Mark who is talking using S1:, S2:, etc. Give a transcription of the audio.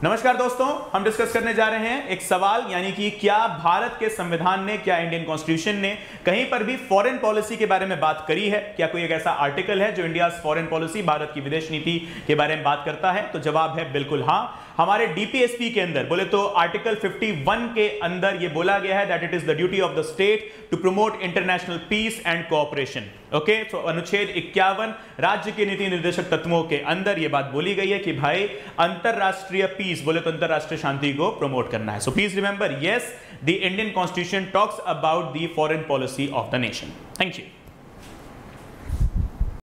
S1: नमस्कार दोस्तों, हम डिस्कस करने जा रहे हैं एक सवाल, यानी कि क्या भारत के संविधान ने, क्या इंडियन कॉन्स्टिट्यूशन ने कहीं पर भी फॉरेन पॉलिसी के बारे में बात करी है? क्या कोई एक ऐसा आर्टिकल है जो इंडिया फॉरेन पॉलिसी, भारत की विदेश नीति के बारे में बात करता है? तो जवाब है बिल्कुल हाँ। हमारे डीपीएसपी के अंदर बोले तो आर्टिकल 51 के अंदर यह बोला गया है that it is the duty of the state to promote international peace and cooperation. Okay, तो अनुच्छेद 51 राज्य के नीति निर्देशक तत्वों के अंदर यह बात बोली गई है कि भाई अंतरराष्ट्रीय पीस बोले तो अंतरराष्ट्रीय शांति को प्रमोट करना है। So please remember, yes, the Indian constitution talks about the foreign policy of the nation. Thank you.